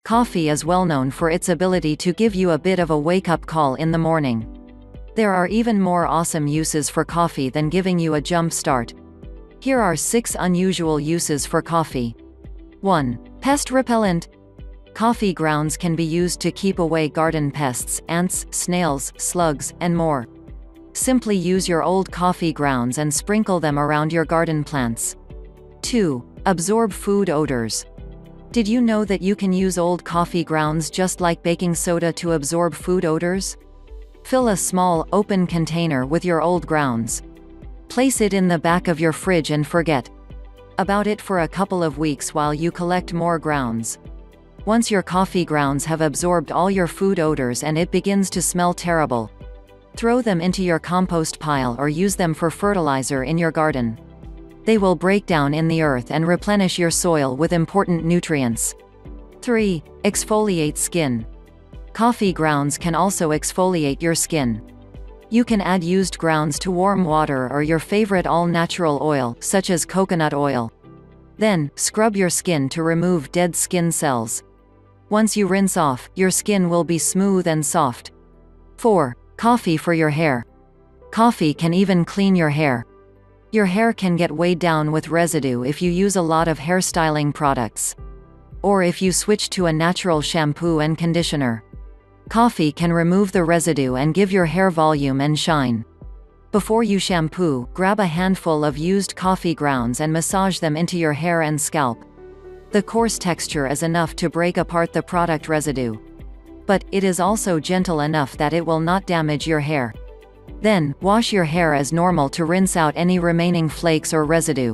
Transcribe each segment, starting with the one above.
Coffee is well known for its ability to give you a bit of a wake-up call in the morning. There are even more awesome uses for coffee than giving you a jump start. Here are 6 unusual uses for coffee. 1. Pest repellent. Coffee grounds can be used to keep away garden pests, ants, snails, slugs, and more. Simply use your old coffee grounds and sprinkle them around your garden plants. 2. Absorb food odors. Did you know that you can use old coffee grounds just like baking soda to absorb food odors? Fill a small, open container with your old grounds. Place it in the back of your fridge and forget about it for a couple of weeks while you collect more grounds. Once your coffee grounds have absorbed all your food odors and it begins to smell terrible, throw them into your compost pile or use them for fertilizer in your garden. They will break down in the earth and replenish your soil with important nutrients. 3. Exfoliate skin. Coffee grounds can also exfoliate your skin. You can add used grounds to warm water or your favorite all-natural oil, such as coconut oil. Then, scrub your skin to remove dead skin cells. Once you rinse off, your skin will be smooth and soft. 4. Coffee for your hair. Coffee can even clean your hair. Your hair can get weighed down with residue if you use a lot of hairstyling products, or if you switch to a natural shampoo and conditioner. Coffee can remove the residue and give your hair volume and shine. Before you shampoo, grab a handful of used coffee grounds and massage them into your hair and scalp. The coarse texture is enough to break apart the product residue, but it is also gentle enough that it will not damage your hair. Then, wash your hair as normal to rinse out any remaining flakes or residue.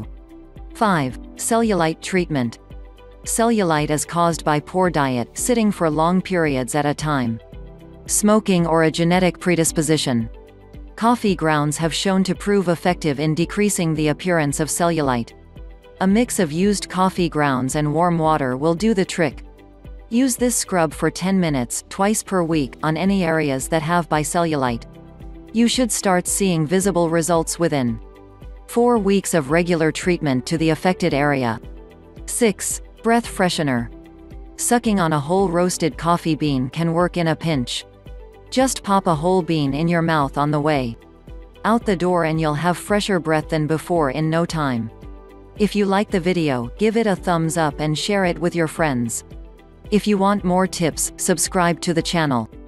5. Cellulite treatment. Cellulite is caused by poor diet, sitting for long periods at a time, smoking, or a genetic predisposition. Coffee grounds have shown to prove effective in decreasing the appearance of cellulite. A mix of used coffee grounds and warm water will do the trick. Use this scrub for 10 minutes, twice per week, on any areas that have bicellulite. You should start seeing visible results within 4 weeks of regular treatment to the affected area. 6. Breath freshener. Sucking on a whole roasted coffee bean can work in a pinch. Just pop a whole bean in your mouth on the way out the door and you'll have fresher breath than before in no time. If you like the video, give it a thumbs up and share it with your friends. If you want more tips, subscribe to the channel.